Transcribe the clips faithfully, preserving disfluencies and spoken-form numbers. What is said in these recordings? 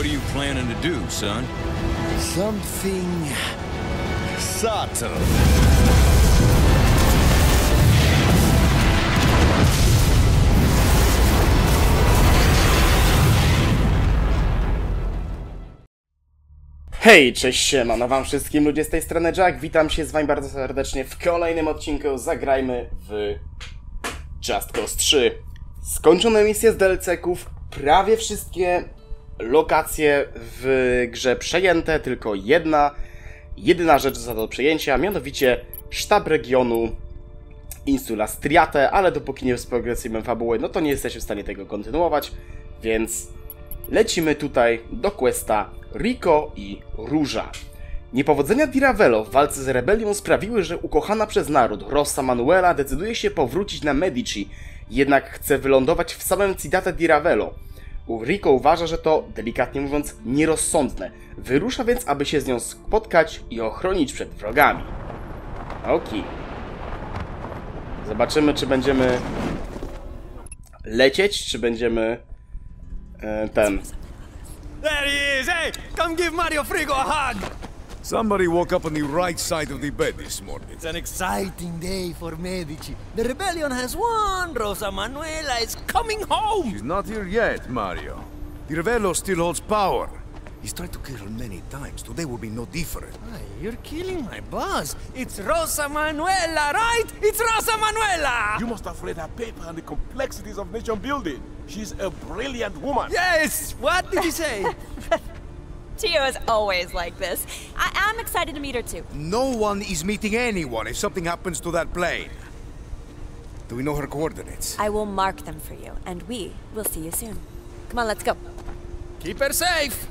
are you planning to do, son? Something subtle. Hej, cześć, siemano wam wszystkim ludzie, z tej strony Jack, witam się z wami bardzo serdecznie w kolejnym odcinku. Zagrajmy w Just Cause trzy. Skończone misje z D L C-ków, prawie wszystkie lokacje w grze przejęte, tylko jedna, jedyna rzecz została do przejęcia, mianowicie sztab regionu Insula Striate, ale dopóki nie sprogresujemy fabuły, no to nie jesteśmy w stanie tego kontynuować, więc lecimy tutaj do questa Rico i Róża. Niepowodzenia Di Ravello w walce z rebelią sprawiły, że ukochana przez naród Rosa Manuela decyduje się powrócić na Medici, jednak chce wylądować w samym Ciudate Di Ravello. Rico uważa, że to, delikatnie mówiąc, nierozsądne. Wyrusza więc, aby się z nią spotkać i ochronić przed wrogami. Okej. Zobaczymy, czy będziemy lecieć, czy będziemy e, ten... There he is! Hey, come give Mario Frigo a hug! Somebody woke up on the right side of the bed this morning. It's an exciting day for Medici. The rebellion has won! Rosa Manuela is coming home! She's not here yet, Mario. Di Ravello still holds power. He's tried to kill her many times. Today will be no different. Ay, you're killing my buzz. It's Rosa Manuela, right? It's Rosa Manuela! You must have read her paper on the complexities of nation building. She's a brilliant woman. Yes! What did you say? Tio is always like this. I I'm excited to meet her too. No one is meeting anyone if something happens to that plane. Do we know her coordinates? I will mark them for you, and we will see you soon. Come on, let's go. Keep her safe!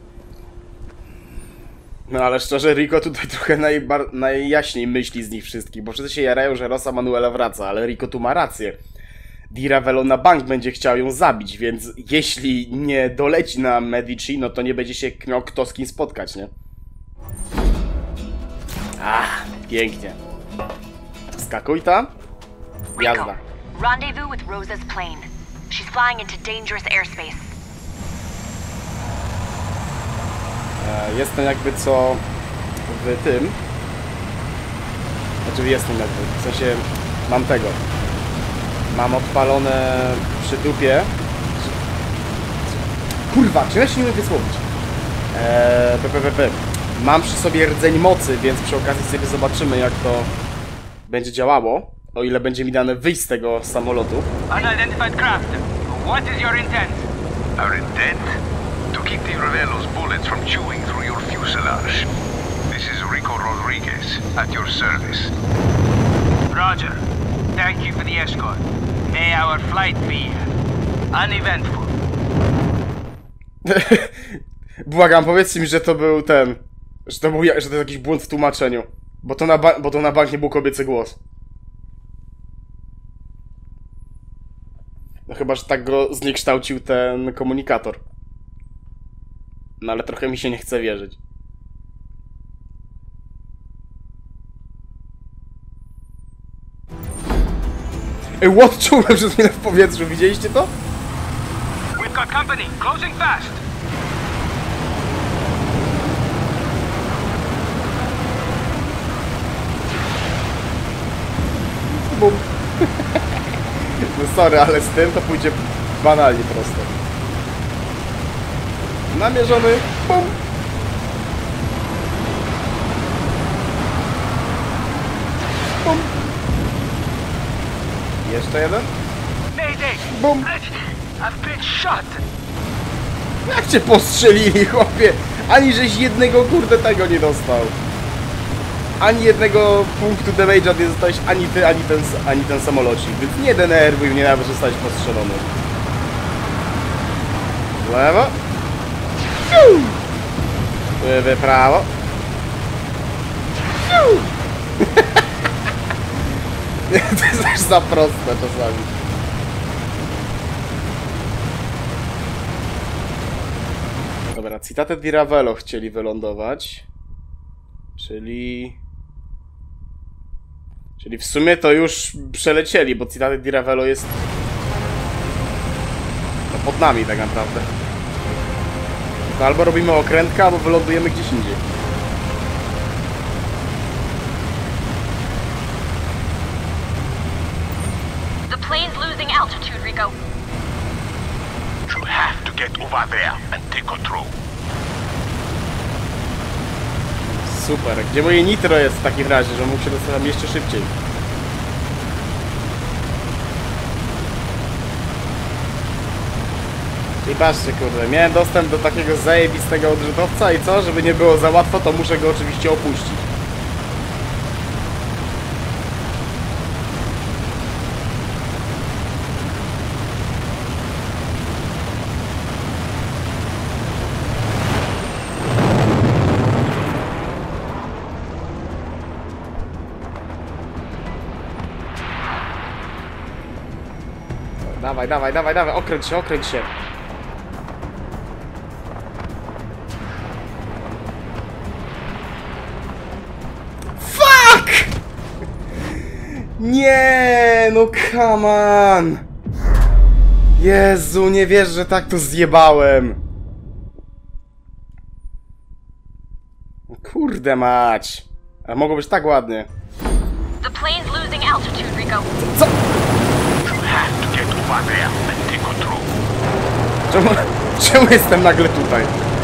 No ale szczerze, Rico tutaj trochę najbar- najjaśniej myśli z nich wszystkich, bo wszyscy się jarają, że Rosa Manuela wraca, ale Rico tu ma rację. Di Ravello na bank będzie chciał ją zabić, więc jeśli nie doleci na Medici, no to nie będzie się miał kto z kim spotkać, nie? Ach, pięknie. Skakuj tam. Jazda. Rendezvous with Rosa's plane. She's flying into dangerous airspace. E, jestem jakby co w tym. Znaczy jestem jakby, w sensie mam tego. Mam odpalone przy dupie. Kurwa, czy ja się nie umiem wysłowić? Eee, p, p, p, p. Mam przy sobie rdzeń mocy, więc przy okazji sobie zobaczymy, jak to będzie działało. O ile będzie mi dane wyjść z tego samolotu. Unidentified craft. What is your intent? Our intent? To keep the Ravello's bullets from chewing through your fuselage. This is Rico Rodriguez, at your service. Roger. Thank you for the escort. May our flight be uneventful. Błagam, powiedzcie mi, że to był ten... Że to był że to jest jakiś błąd w tłumaczeniu. Bo to na, ba- bo to na bank nie był kobiecy głos. No chyba, że tak go zniekształcił ten komunikator. No ale trochę mi się nie chce wierzyć. Ej, what? Czułem przez chwilę w powietrzu, widzieliście to? We've got company. Closing fast. Bum. No sorry, ale z tym to pójdzie banalnie prosto. Namierzony. Bum. Bum. Jeszcze jeden. Mayday. Bum. I've been shot. Jak cię postrzelili, chłopie? Ani żeś jednego kurde tego nie dostał. Ani jednego punktu damage'a nie dostałeś, ani ty, ani ten, ani ten samolocik. Więc nie denerwuj mnie nawet, że zostałeś postrzelony. W lewo. Fiu! W prawo. Fiu! To jest aż za proste czasami. Dobra, Ciudate Di Ravello chcieli wylądować. Czyli... Czyli w sumie to już przelecieli, bo Ciudate Di Ravello jest... No pod nami tak naprawdę. To albo robimy okrętkę, albo wylądujemy gdzieś indziej. The plane's losing altitude, Rico. You have to get over there and take control. Super. Gdzie moje nitro jest w takim razie, że mógł się dostać jeszcze szybciej? I patrzcie, kurde, miałem dostęp do takiego zajebistego odrzutowca i co? Żeby nie było za łatwo, to muszę go oczywiście opuścić. Dawaj, dawaj, dawaj, dawaj, okręć się, okręć się. Fuck! Nie, no come on. Jezu, nie wiesz, że tak to zjebałem. Kurde mać. A mogło być tak ładnie. The plane's losing altitude, Rico. Co? Czemu, czemu jestem nagle tutaj?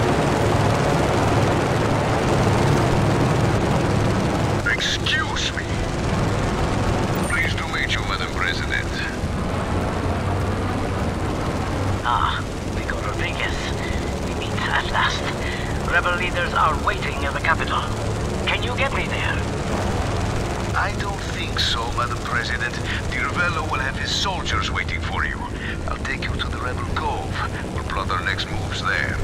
Excuse me. Pleased to meet you, Madam President. Ah, Rico Rodriguez. We meet at last. Rebel leaders are waiting at the capital. Can you get me there? I don't think so, Madam President. Di Ravello will have his soldiers waiting for you. I'll take you to the Rebel Cove. We'll plot our next moves there.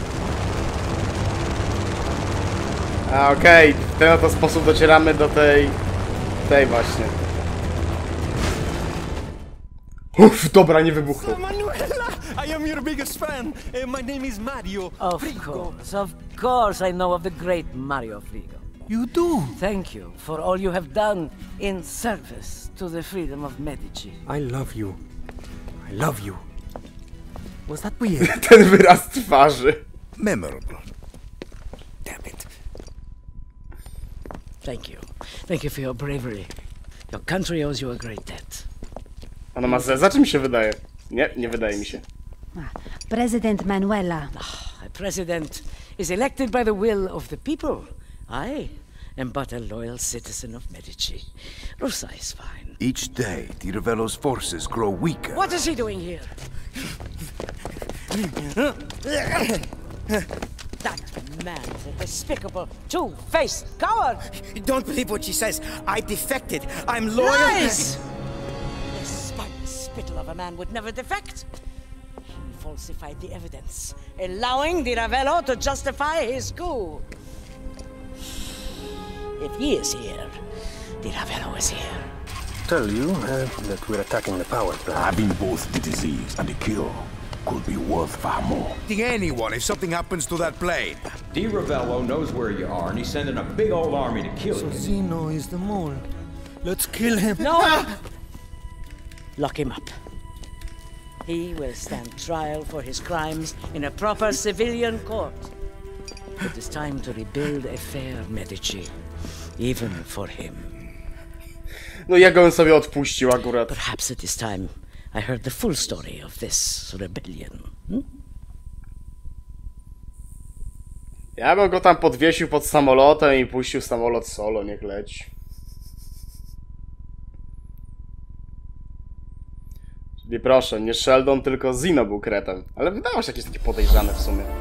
A okej, okay. W ten oto sposób docieramy do tej... tej właśnie. Uff, dobra, nie wybuchło. Manuela, I am your biggest fan. Uh, my name is Mario Of Frigo. course, of course I know of the great Mario Frigo. You do? Thank you for all you have done in service to the freedom of Medici. I love you. I love you. Was that weird? Ten wyraz twarzy. Memorable. Damn it. Thank you. Thank you for your bravery. Your country owes you a great debt. Ona ma ze, za czym się wydaje? Nie, nie wydaje mi się. President Manuela. A president is elected by the will of the people. I am but a loyal citizen of Medici. Rosa is fine. Each day, Di Ravello's forces grow weaker. What is he doing here? That man is a despicable, two-faced coward! Don't believe what she says. I defected. I'm loyal. Lies! This spineless spittle of a man would never defect. He falsified the evidence, allowing Di Ravello to justify his coup. If he is here, Di Ravello is here. Tell you uh, that we're attacking the power plant. Having both the disease and the cure could be worth far more. Anyone if something happens to that plane. Di Ravello knows where you are, and he's sending a big old army to kill So you. Zeno is the mole. Let's kill him. No! Lock him up. He will stand trial for his crimes in a proper civilian court. It is time to rebuild a fair Medici, even for him. No ja go bym sobie odpuścił akurat. Perhaps it is time I heard the full story of this rebellion. Hmm? Ja bym go tam podwiesił pod samolotem i puścił samolot solo, niech leci. Czyli proszę, nie Sheldon, tylko Zeno był kretem. Ale wydało się jakieś takie podejrzane w sumie.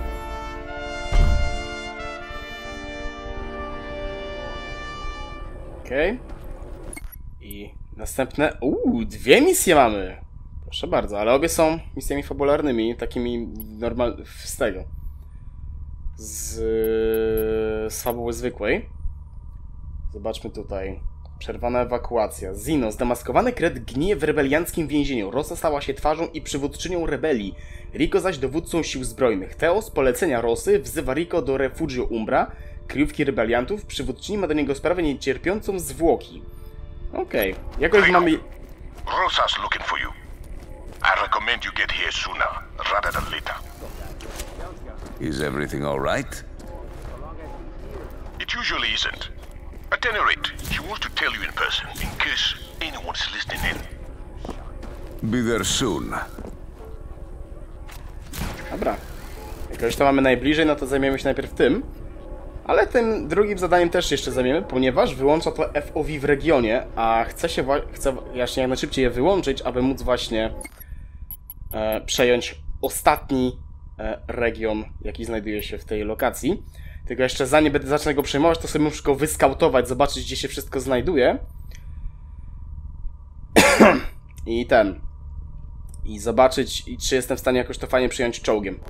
Okej. Okay. I następne... Uuu, dwie misje mamy! Proszę bardzo, ale obie są misjami fabularnymi, takimi normal... z tego. Z... z fabuły zwykłej. Zobaczmy tutaj. Przerwana ewakuacja. Zeno, zdemaskowany kret, gnije w rebelianckim więzieniu. Rosa stała się twarzą i przywódczynią rebelii. Rico zaś dowódcą sił zbrojnych. Theo z polecenia Rosy wzywa Rico do Refugio Umbra, kryjówki rebeliantów. Przywódczyni ma do niego sprawę niecierpiącą zwłoki. Okej. Okay. Jakoś mamy... Rosa's looking for you. I recommend you get here sooner, rather than later. Is everything all right? It usually isn't. At any rate, she wants to tell you in person, in case anyone's listening in. Be there soon. Dobra. Jak już to mamy najbliżej, no to zajmiemy się najpierw tym. Ale tym drugim zadaniem też jeszcze zajmiemy, ponieważ wyłącza to F O V w regionie, a chcę się chcę właśnie jak najszybciej je wyłączyć, aby móc właśnie e, przejąć ostatni e, region, jaki znajduje się w tej lokacji. Tylko jeszcze zanim będę zacznę go przejmować, to sobie muszę go wyskautować, zobaczyć, gdzie się wszystko znajduje. I ten. I zobaczyć, i czy jestem w stanie jakoś to fajnie przyjąć czołgiem.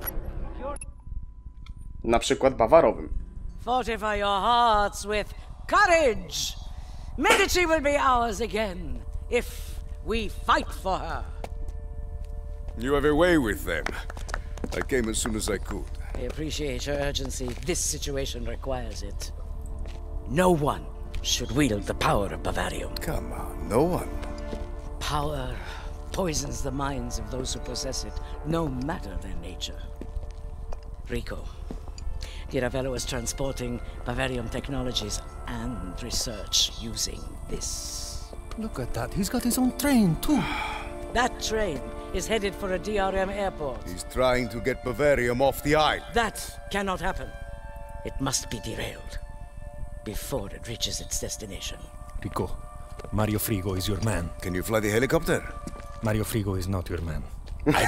Na przykład bawarowym. Fortify your hearts with courage! Medici will be ours again, if we fight for her. You have a way with them. I came as soon as I could. I appreciate your urgency. This situation requires it. No one should wield the power of Bavarium. Come on, no one. Power poisons the minds of those who possess it, no matter their nature. Rico, Giravello is transporting Bavarium technologies and research using this. Look at that. He's got his own train, too. That train is headed for a D R M airport. He's trying to get Bavarium off the island. That cannot happen. It must be derailed before it reaches its destination. Rico, Mario Frigo is your man. Can you fly the helicopter? Mario Frigo is not your man. Well,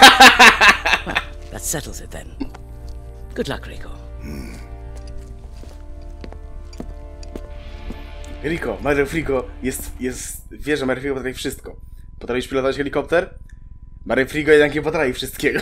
that settles it then. Good luck, Rico. Hmm. Rico, Mario Frigo jest, jest, wie, że Mario Frigo potrafi wszystko. Potrafisz pilotować helikopter? Mario Frigo jednak nie potrafi wszystkiego.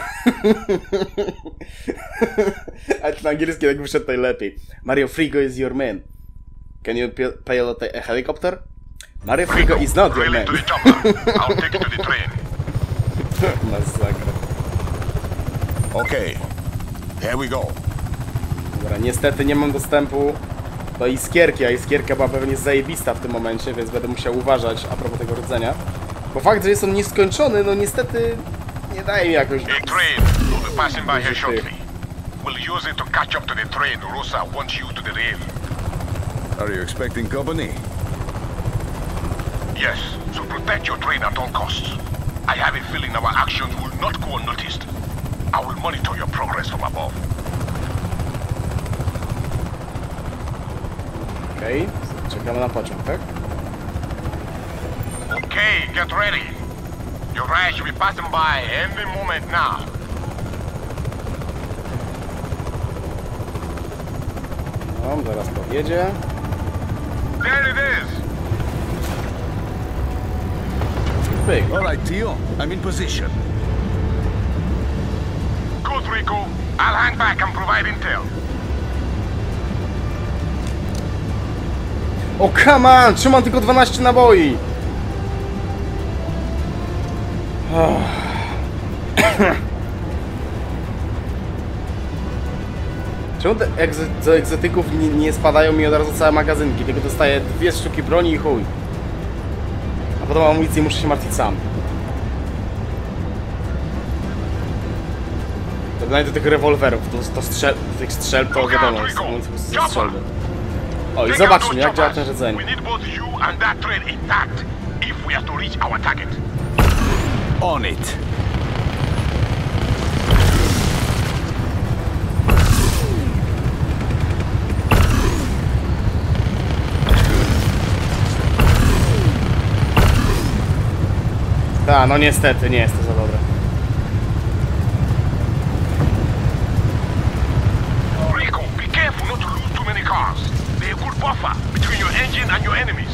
Ale to na angielski tak wyszedł najlepiej. Mario Frigo is your man. Can you pilot a helicopter? Mario Frigo is not your man. I'll take you to the train. Masakra. Okay, here we go. Dobra, niestety nie mam dostępu do iskierki, a iskierka była pewnie zajebista w tym momencie, więc będę musiał uważać a propos tego rdzenia. Bo fakt, że jest on nieskończony, no niestety nie daje mi jakoś... A train will be passing by here shortly. We'll use it to catch up to the train Rosa wants you to derail. Are you expecting company? Yes, so protect your train at all costs. I have a feeling our actions will not go unnoticed. I will monitor your progress from above. Okej, okay. Czekamy na pociąg, tak? Okay, get ready. Your ride should be passing by any moment now. No, zaraz podjedzie. There it is. Pyk. All right, Tio. I'm in position. Good, Rico. I'll hang back and provide intel. O, come on! Czemu mam tylko dwanaście naboi? Oh. Czemu te egzy do egzotyków nie, nie spadają mi od razu całe magazynki, tylko dostaję dwie sztuki broni i chuj. A potem amunicję muszę się martwić sam. Dodanie do tych rewolwerów, to, to strzel, tych strzelb to wiadomo, jest strzelby. O, i zobaczmy, jak działa ten rdzeń. On it. Ta, no niestety, nie jest to za dobre. Rico, be careful not to lose too many cars. They're a good buffer between your engine and your enemies.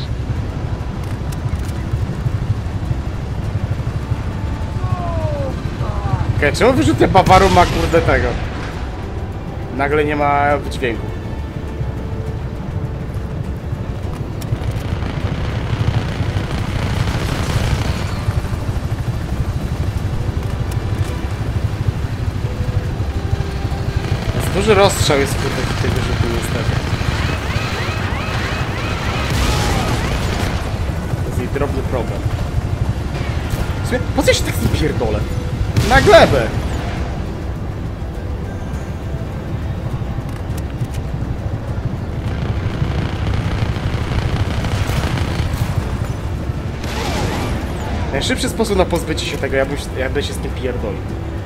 Okej, okay, czemu wyrzutę Bawaru ma kurde tego? Nagle nie ma wydźwięku. Jest duży rozstrzał jest kurde w tej wyrzutu niestety. To jest jej drobny problem. W sumie, po co się tak nie pierdolę? Na glebę! Najszybszy sposób na pozbycie się tego, ja bym, ja bym się z tym pierdolił.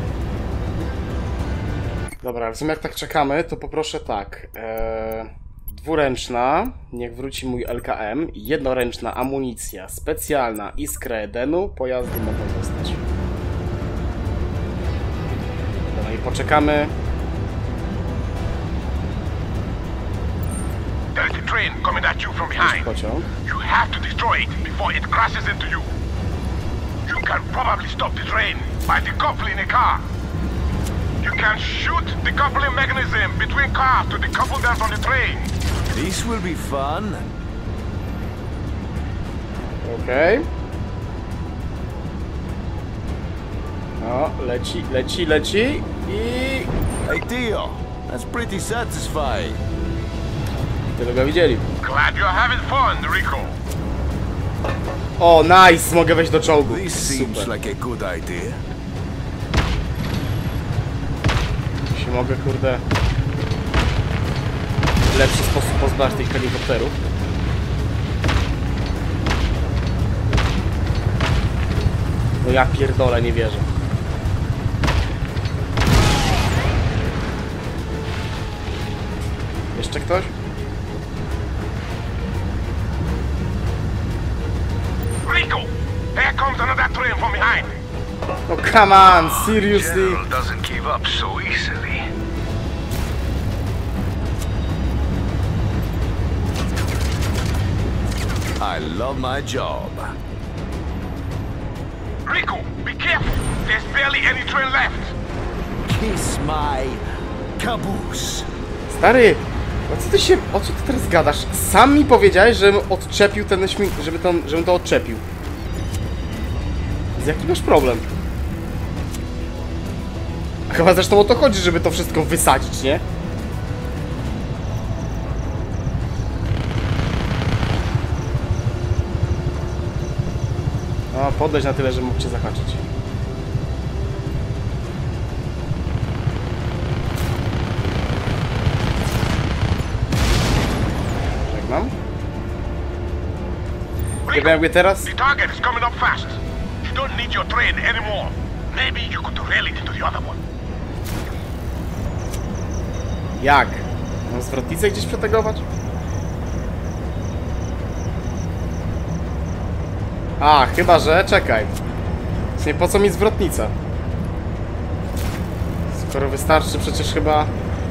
Dobra, ale w sumie jak tak czekamy, to poproszę tak. Eee, dwuręczna, niech wróci mój L K M. Jednoręczna amunicja specjalna, iskrę Edenu, pojazdy mogą zostać. Dobra, i poczekamy. There is a train coming at you from behind. Pociąg. You have to destroy it before it crashes into you. You can probably stop the train by decoupling a car. You can shoot the coupling mechanism between cars to decouple them from the train. This will be fun. Okej. Okay. O, leci, leci, leci i... Hey Tio, that's pretty satisfying. Tyle go widzieli. Glad you're having fun, Rico. O, nice! Mogę wejść do czołgu. This seems Super. like a good idea. Jeśli mogę, kurde... w lepszy sposób pozbać tych helikopterów. No ja pierdolę, nie wierzę. Jeszcze ktoś? Rico, here comes another train from behind. Oh, come on, seriously? General doesn't give up so easily. I love my job. Rico, be careful. There's barely any train left. Kiss my caboose. Stary, o co ty się, o co ty teraz gadasz? Sam mi powiedziałeś, żebym odczepił ten śmig, żeby to, żebym to odczepił. Z jaki masz problem? A chyba zresztą o to chodzi, żeby to wszystko wysadzić, nie? No, podleć na tyle, że mógł cię zahaczyć. Żegnam. Chyba jakby teraz... The target is coming up fast. You don't need your train anymore. Maybe you could rail it into the other one. Jak? Mam zwrotnicę gdzieś przetegować? A, chyba że... Czekaj. Nie, po co mi zwrotnica? Skoro wystarczy przecież chyba...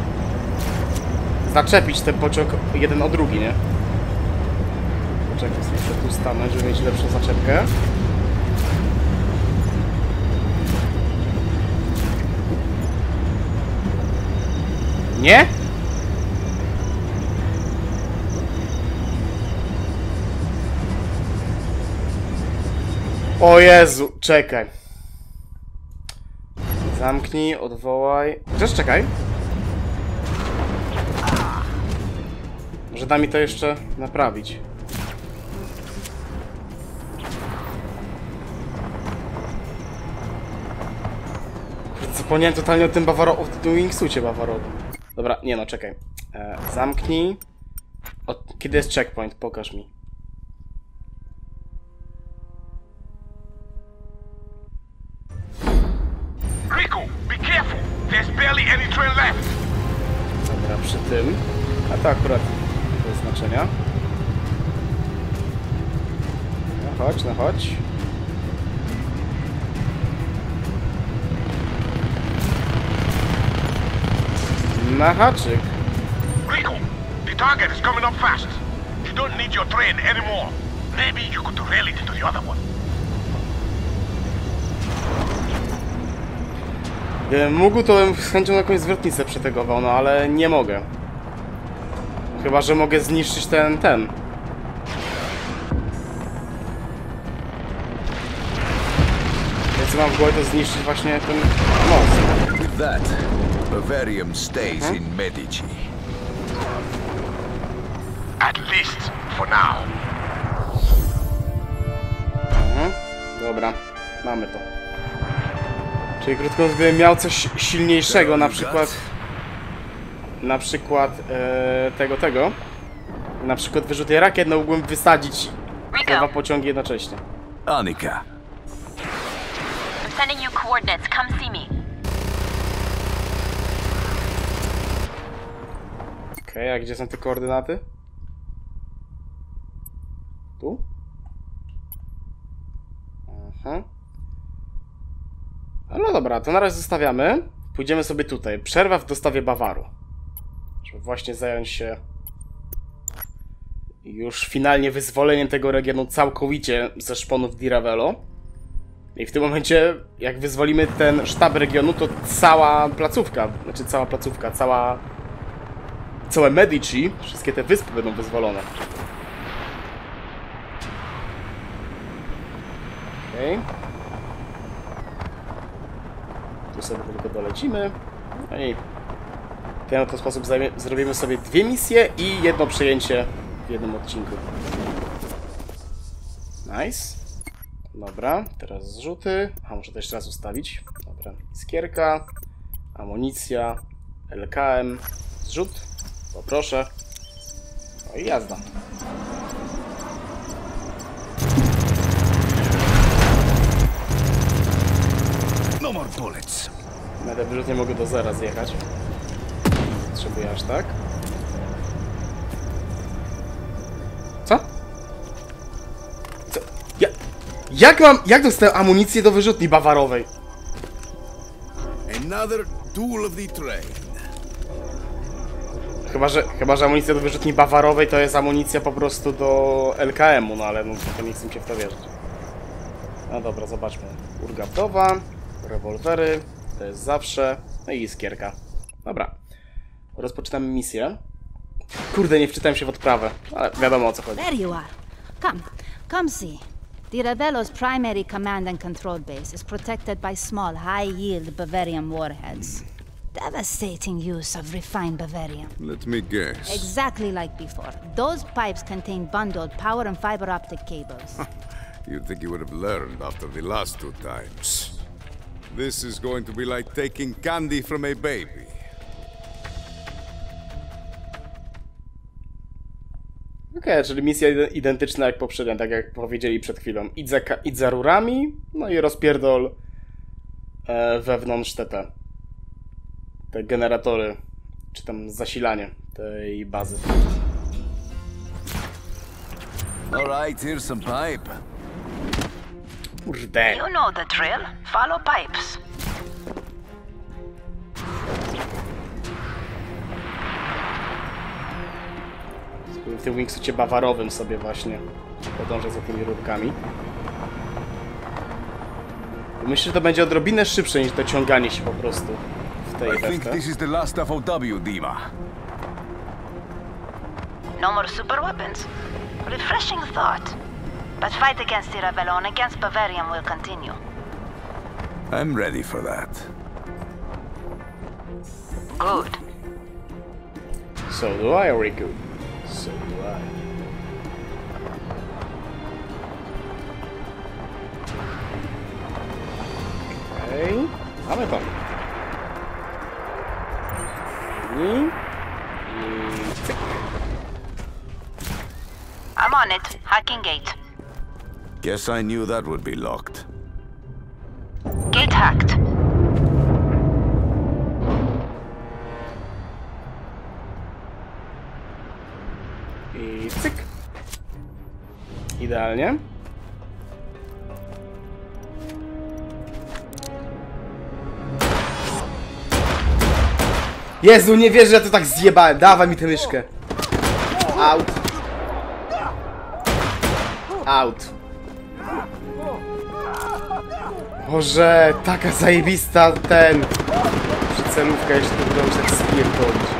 zaczepić ten pociąg jeden o drugi, nie? Poczekaj, muszę tu stanąć, żeby mieć lepszą zaczepkę. Nie? O Jezu, czekaj. Zamknij, odwołaj. Chociaż czekaj. Może da mi to jeszcze naprawić. Zapomniałem totalnie o tym Bavaro... o tym wingsucie Bavarowym. Dobra, nie no, czekaj. E, zamknij. Od... Kiedy jest checkpoint? Pokaż mi. Rico, be careful. There's barely any train left. Dobra, przy tym. A to akurat bez znaczenia. No chodź, no chodź. Na haczyk. Rico, the target is coming up fast. You don't need your train anymore. Maybe you could rail it into the other one. Gdybym mógł, to bym z chęcią jakąś zwrotnicę przetegował, no ale nie mogę. Chyba że mogę zniszczyć ten, ten. Więc mam w głowie to zniszczyć właśnie ten most. With that, Bavarium stays Hmm? in Medici. At least for now. Mhm. Dobra, mamy to. Czyli krótko mówiąc, gdybym miał coś silniejszego, na przykład... Na przykład e, tego, tego. Na przykład wyrzuty rakiet, no mógłbym wysadzić dwa pociągi jednocześnie. Annika, Sending you coordinates. Come see me. Okej, okay, a gdzie są te koordynaty? Tu? Aha. No dobra, to na razie zostawiamy. Pójdziemy sobie tutaj. Przerwa w dostawie Bawaru. Żeby właśnie zająć się już finalnie wyzwoleniem tego regionu całkowicie ze szponów Di Ravello. I w tym momencie, jak wyzwolimy ten sztab regionu, to cała placówka, znaczy cała placówka, cała... całe Medici, wszystkie te wyspy będą wyzwolone. Okej. Okay. Tu sobie tylko dolecimy. No i w ten oto sposób zrobimy sobie dwie misje i jedno przejęcie w jednym odcinku. Nice. Dobra, teraz zrzuty. A muszę to jeszcze raz ustawić. Dobra, iskierka, amunicja, L K M, zrzut. Poproszę. No i jazda. No more bullets. Na ten wyrzut nie mogę do zera zjechać. Potrzebuję aż tak. Co? Co? Ja... Jak mam... Jak dostałem amunicję do wyrzutni bawarowej? Another tool of the trade. Chyba, że, chyba, że amunicja do wyrzutni bawarowej to jest amunicja po prostu do L K M-u, no ale no, to nie chcę mi się w to wierzyć. No dobra, zobaczmy. Urga wdowa, rewolwery, to jest zawsze, no i iskierka. Dobra. Rozpoczynamy misję. Kurde, nie wczytałem się w odprawę, ale wiadomo o co chodzi. There you are. Come, come see. Di Ravello's primary command and control base is protected by small, high-yield Bavarian warheads. Devastating use of refined Bavarium. Let me guess. Exactly like before. Those pipes contain bundled power and fiber optic cables. You'd think you would have learned after the last two times. This is going to be like taking candy from a baby. Okej, okay, czyli misja identyczna jak poprzednia, tak jak powiedzieli przed chwilą. Idź za, idź za rurami, no i rozpierdol e, wewnątrz te, te, te generatory, czy tam zasilanie tej bazy. Alright, here's some pipe. Kurde. You know the drill. Follow pipes. W tym wingsucie bawarowym sobie właśnie podążę za tymi rurkami. Myślę, że to będzie odrobinę szybsze niż dociąganie się po prostu w tej I think this is the last F O W, Dima. No more super weapons. Refreshing thought. But fight against Di Ravello and against Bavarium will continue. I'm ready for that. Good. So do I, Riku. So do I. Okej, okay. Mamy to. I... I... cyk. I'm on it. Hacking gate. Guess I knew that would be locked. Gate hacked. I cyk. Idealnie. Jezu, nie wierzę, że ja to tak zjebałem. Dawaj mi tę myszkę. Out. Out. Boże, taka zajebista ten... Przycelówka, jeśli to udało się tak spierdolić.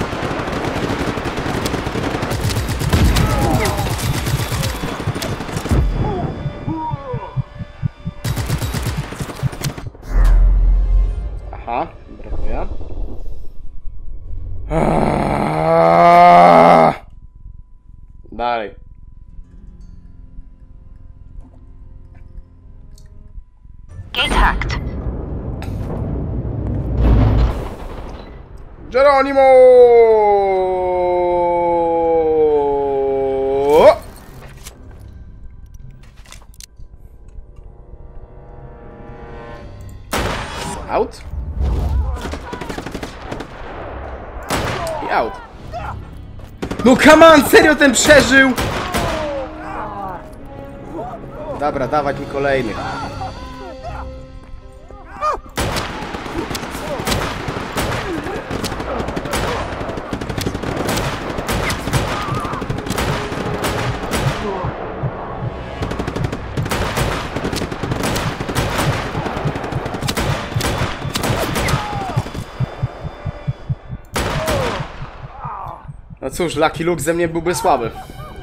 Aha, brakuje. Dalej. Gate hacked. Geronimo! way out. No come on, serio ten przeżył! Dobra, dawać mi kolejny. No cóż, Lucky Luke ze mnie byłby słaby.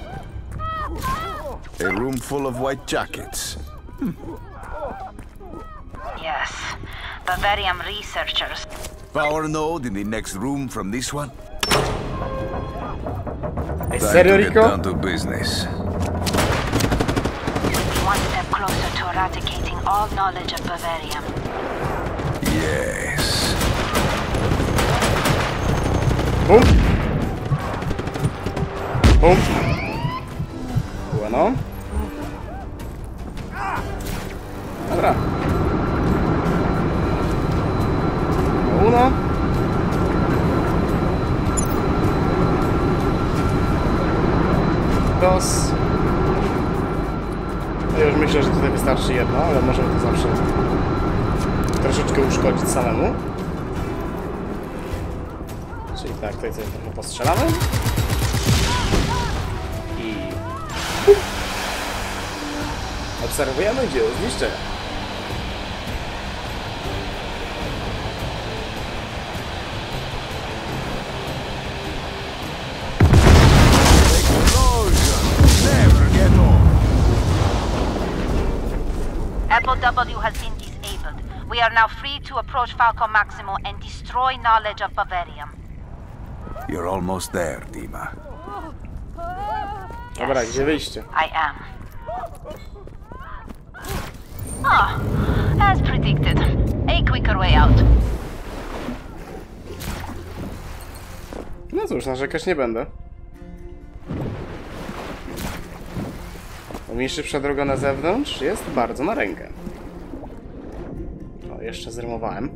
A room full of white jackets. Hmm. Yes, Bavarian researchers. Power node in the next room from this one. Hey, serio, Time to get Rico? down to business. One step closer to eradicating all knowledge of Bavarium. Yes. Bum. Bum. Bueno. Dobra. Uno. Dos. Ja już myślę, że tutaj wystarczy jedno, ale możemy to zawsze troszeczkę uszkodzić samemu. Czyli tak, tutaj sobie trochę postrzelamy. I... obserwujemy dzieło zniszczenia. Apple W has been disabled. We are now free to approach Falco Maximo and destroy knowledge of Bavarium. You're almost there, Dima. Dobra, gdzie wyjście? I am. Ah, as predicted. A quicker way out. No cóż, narzekać nie będę. Mi szybsza droga na zewnątrz jest bardzo na rękę. O, jeszcze zrymowałem.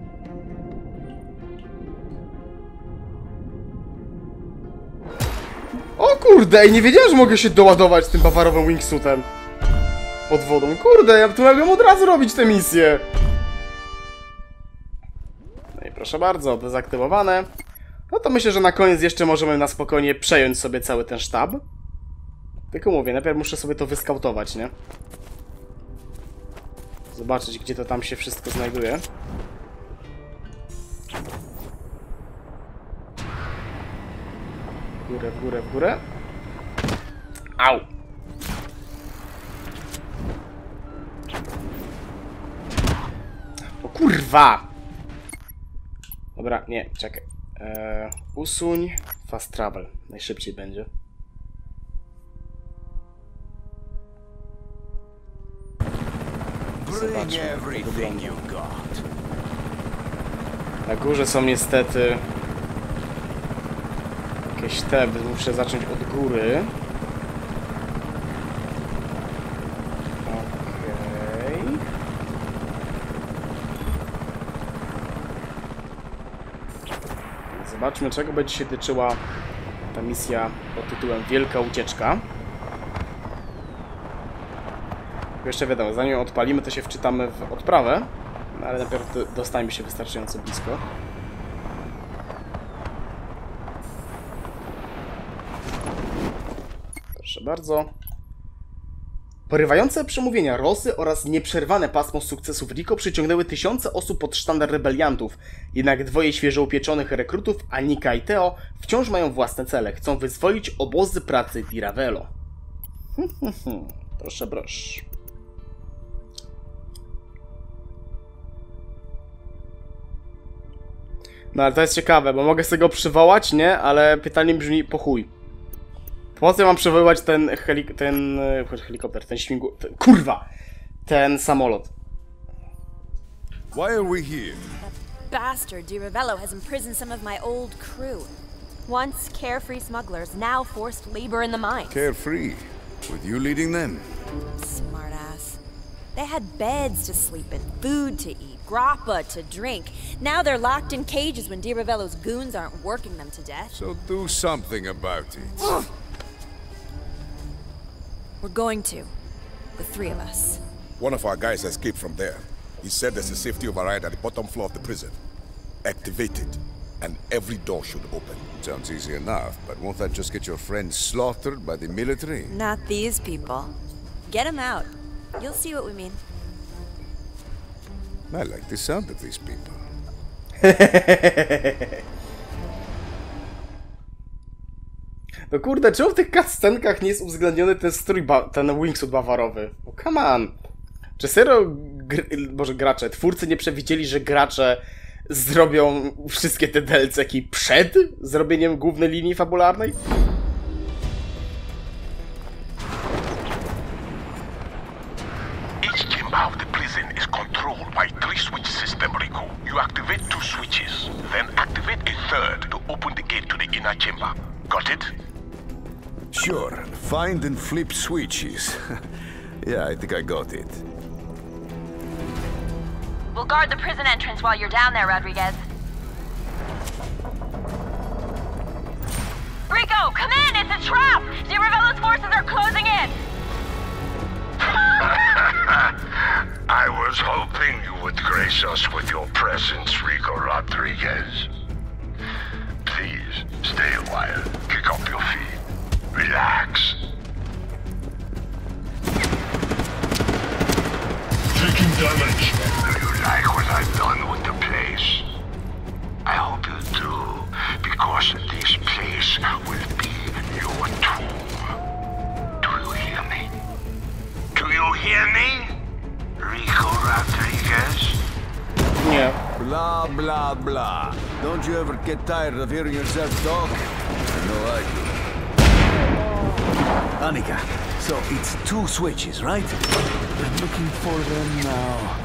O kurde, nie wiedziałem, że mogę się doładować tym bawarowym wingsuitem pod wodą. Kurde, ja tu mogłem od razu robić tę misję. No i proszę bardzo, dezaktywowane. No to myślę, że na koniec jeszcze możemy na spokojnie przejąć sobie cały ten sztab. Tylko mówię, najpierw muszę sobie to wyskautować, nie? Zobaczyć, gdzie to tam się wszystko znajduje. W górę, w górę, w górę. Au! O kurwa! Dobra, nie, czekaj. Eee, usuń fast travel. Najszybciej będzie. Zobaczmy, na górze są niestety jakieś te, muszę zacząć od góry. Okej. Okay. Zobaczmy, czego będzie się tyczyła ta misja pod tytułem Wielka Ucieczka. Jeszcze wiadomo, zanim ją odpalimy, to się wczytamy w odprawę, no ale najpierw dostajemy się wystarczająco blisko. Proszę bardzo. Porywające przemówienia Rosy oraz nieprzerwane pasmo sukcesów Rico przyciągnęły tysiące osób pod sztandar rebeliantów. Jednak dwoje świeżo upieczonych rekrutów, Anika i Theo, wciąż mają własne cele. Chcą wyzwolić obozy pracy di Ravello. Proszę, proszę. No ale to jest ciekawe, bo mogę sobie go przywołać, nie? Ale pytanie brzmi po chuj. Po co ja mam przywoływać ten helik... ten... helikopter, ten śmigło... Ten, kurwa! Ten samolot. Why are we here? That bastard Di Ravello has imprisoned some of my old crew. Once carefree smugglers, now forced labor in the mines. Carefree? With you leading them? Smartass. They had beds to sleep in, food to eat, grappa to drink. Now they're locked in cages when Diravello's goons aren't working them to death. So do something about it. We're going to. The three of us. One of our guys escaped from there. He said there's a safety override at the bottom floor of the prison. Activate it, and every door should open. Sounds easy enough, but won't that just get your friends slaughtered by the military? Not these people. Get them out. You'll see what we mean. I like the sound of these people. No kurde, czemu w tych cutscenkach nie jest uwzględniony ten strój, ten wingsuit bawarowy? Oh, come on. Czy serio, gr boże gracze, twórcy nie przewidzieli, że gracze zrobią wszystkie te D L C-ki przed zrobieniem głównej linii fabularnej? Each chamber of the prison is controlled by three switch system, Rico. You activate two switches, then activate a third to open the gate to the inner chamber. Got it? Sure. Find and flip switches. Yeah, I think I got it. We'll guard the prison entrance while you're down there, Rodriguez. Rico, come in! It's a trap! Diravello's forces are closing in! I was hoping you would grace us with your presence, Rico Rodriguez. Please, stay a while. Kick up your feet. Relax. Taking damage. Do you like what I've done with the place? I hope you do, because this place will be your tomb. Do you hear me? Do you hear me? Rico Rodriguez? Nie. Blah, blah, blah. Don't you ever get tired of hearing yourself talk? No, I do. Annika, so it's two switches, right? I'm looking for them now.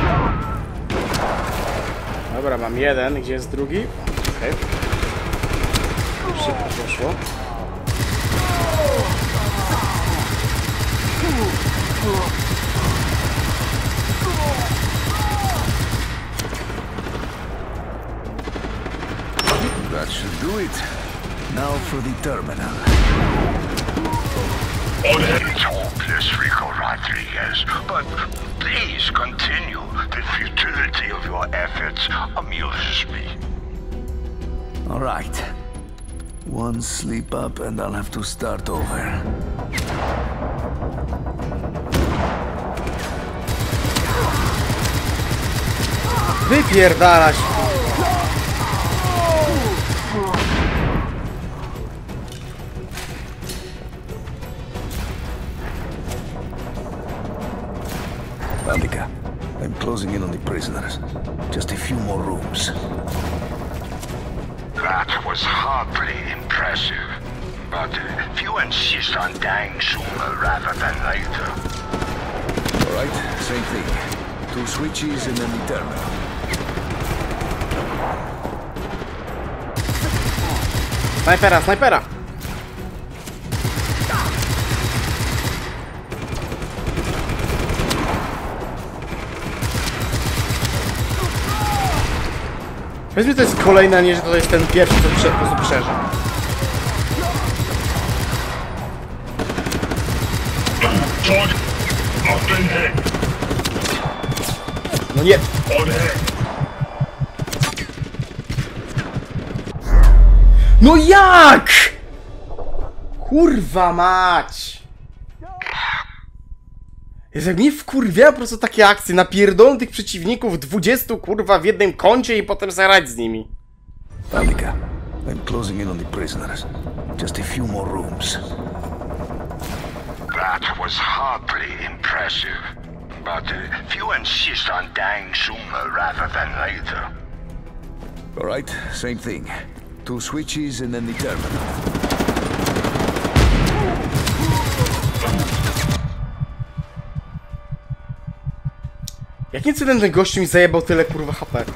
Dobra, mam jeden. Gdzie jest drugi? Okej. Okay. Szybko poszło. That should do it. Now for the terminal. It's hopeless, Rico Rodriguez, but please continue. The futility of your efforts amuses me. All right. One sleep up and I'll have to start over. Wypierdalać! Annika, I'm closing in on the prisoners. Just a few more rooms. That was hardly impressive, but if you insist on dying sooner rather than later. All right, same thing. Two switches and then the terminal. Snajpera, snajpera! Powiedzmy, to jest kolejna, nie, że to jest ten pierwszy, co prze, po prostu przeżył. No nie! No jak?! Kurwa mać! Jest jak mnie wkurwia po prostu takie akcje, napierdolą tych przeciwników dwudziestu kurwa w jednym kącie i potem zarać z nimi. Annika, I'm closing in on the prisoners. Just a few more rooms. That was hardly impressive, but if you insist on dying sooner rather than later. All right, same thing. Two switches and then the terminal. Jakim cudem ten gościu mi zajebał tyle kurwa H P?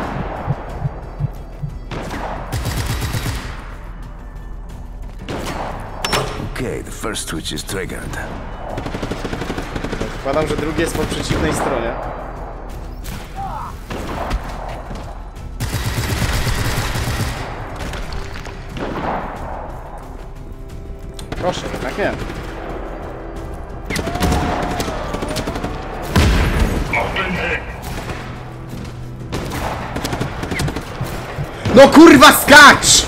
Okay, the first switch is triggered. Zakładam, że drugi jest po przeciwnej stronie. Proszę, jednak nie. No kurwa, skacz!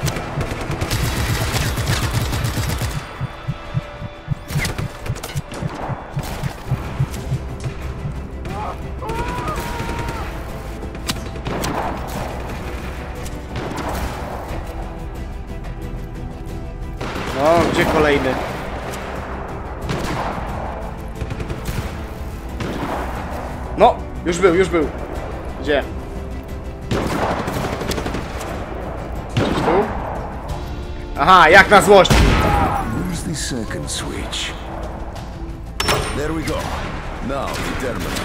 No, gdzie kolejny? No, już był, już był. Gdzie? Tu? Aha, jak na złość. Where's the second switch? There we go. Now the terminal.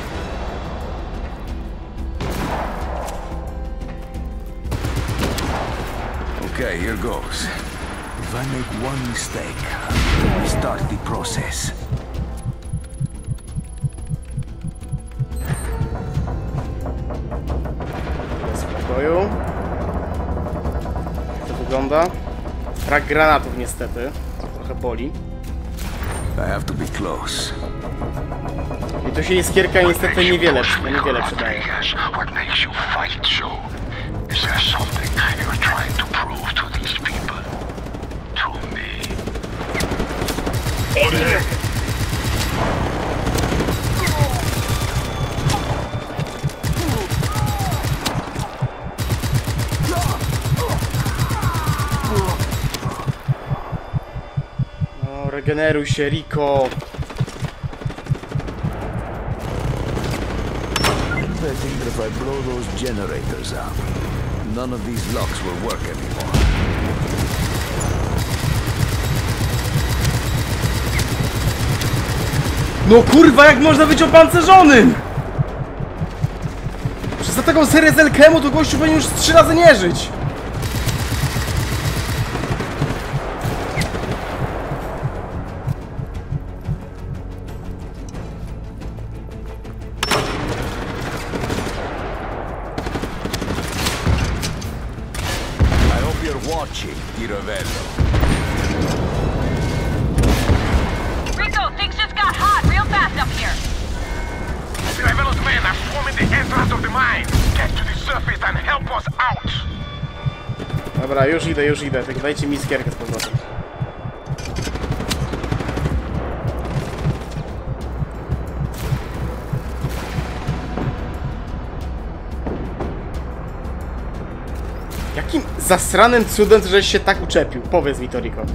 Okay, here goes. If I make one mistake, I'll restart the process. Bez spokoju. Jak to wygląda? Brak granatów niestety. Trochę boli. I have to be close. I tu się iskierka niestety niewiele, niewiele przydaje. What makes you fight, Joe? Is there something you're trying to prove to these people? To me? No, regeneruj się, Rico. I think that if I blow those generators out, none of these locks will work anymore. No kurwa, jak można być opancerzonym? Przez za taką serię z Elkemu to gościu powinien już trzy razy nie żyć. Watching, Di Ravello. Rico, things just got hot real fast up here. Di Ravello's men are swarming the entrance of the mine. Get to the surface and help us out. Dobra, już idę, już idę. Tak dajcie mi iskierkę z powrotem. Jakim zasranym cudem, żeś się tak uczepił? Powiedz mi to, Rico.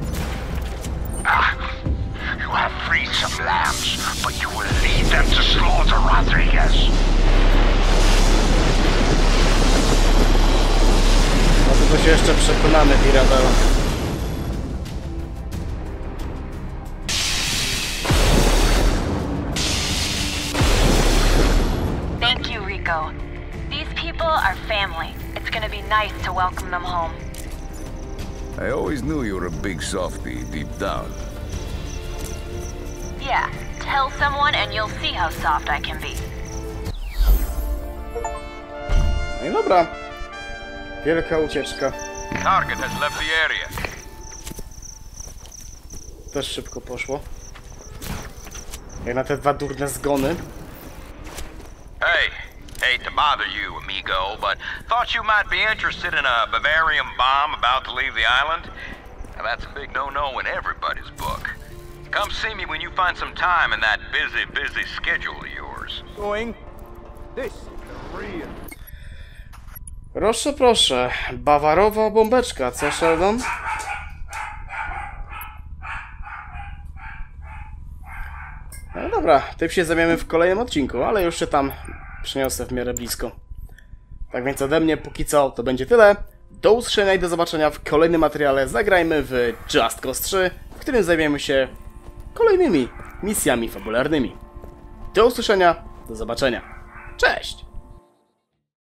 You have freed some lambs, but you will lead them to slaughter Rodriguez. No to, to się jeszcze przekonamy, Di Ravello. Thank you, Rico. These people are family. It's gonna be nice to welcome them home. I always knew you were a big softie deep down. Yeah, tell someone and you'll see how soft I can be. No i dobra. Wielka ucieczka. Target has left the area. Też szybko poszło. Jak na te dwa durne zgony. Hey, hate to bother you, amigo, but thought you might be interested in a Bavarian bomb about to leave the island. Now that's a big no-no in everybody's book. Come see me when you find some time in that busy, busy schedule of yours. Going. This is the real. Proszę, proszę. Bawarowa bombeczka, co, Sheldon? No dobra, tym się zamiemy w kolejnym odcinku, ale już się tam przyniosę w miarę blisko. Tak więc ode mnie póki co to będzie tyle. Do usłyszenia i do zobaczenia w kolejnym materiale. Zagrajmy w Just Cause trzy, w którym zajmiemy się kolejnymi misjami fabularnymi. Do usłyszenia, do zobaczenia. Cześć!